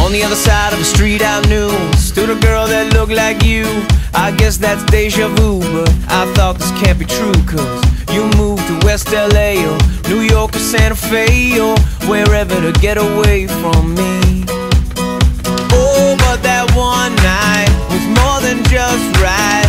On the other side of the street I knew stood a girl that looked like you. I guess that's deja vu, but I thought this can't be true, cause you moved to West LA or New York or Santa Fe or wherever to get away from me. Oh, but that one night was more than just right.